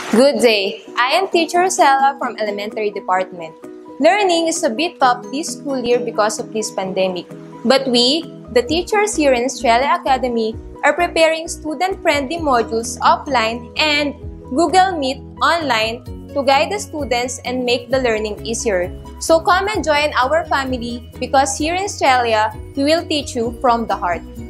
Good day. I am Teacher Rosella from Elementary Department. Learning is a bit tough this school year because of this pandemic. But we, the teachers here in Estrella Academy, are preparing student-friendly modules offline and Google Meet online to guide the students and make the learning easier. So come and join our family because here in Australia, we will teach you from the heart.